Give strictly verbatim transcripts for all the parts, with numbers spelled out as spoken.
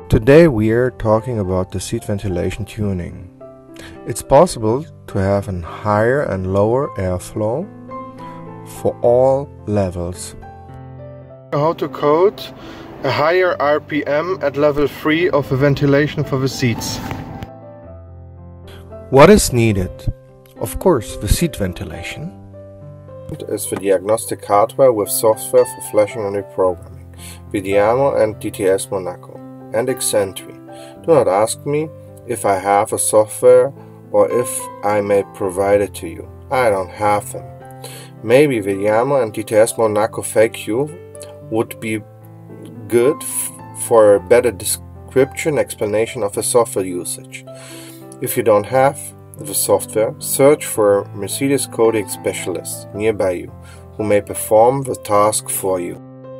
Today we are talking about the seat ventilation tuning. It's possible to have a higher and lower airflow for all levels. How to code a higher R P M at level three of the ventilation for the seats. What is needed? Of course, the seat ventilation is the diagnostic hardware with software for flashing and reprogramming, vediamo and D T S Monaco, and xentry. Do not ask me if I have a software or if I may provide it to you. I don't have them. Maybe vediamo and D T S Monaco Fake You would be good for a better description explanation of the software usage. If you don't have the software, search for a Mercedes coding specialist nearby you who may perform the task for you.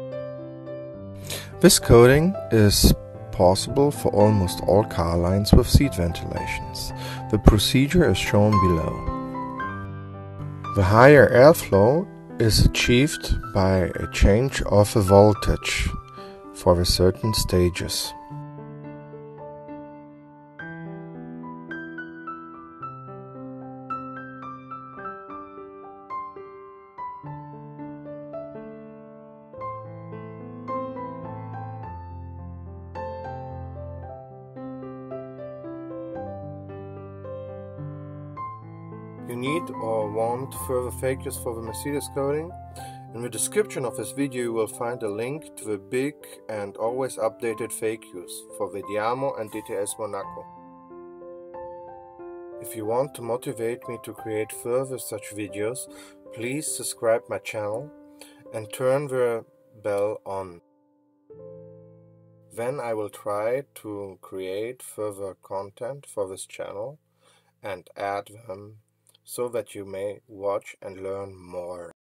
This coding is possible for almost all car lines with seat ventilations. The procedure is shown below. The higher airflow is achieved by a change of the voltage for the certain stages. You need or want further fake use for the Mercedes coding? In the description of this video you will find a link to the big and always updated fake use for vediamo and D T S Monaco. If you want to motivate me to create further such videos, please subscribe my channel and turn the bell on. Then I will try to create further content for this channel and add them so that you may watch and learn more.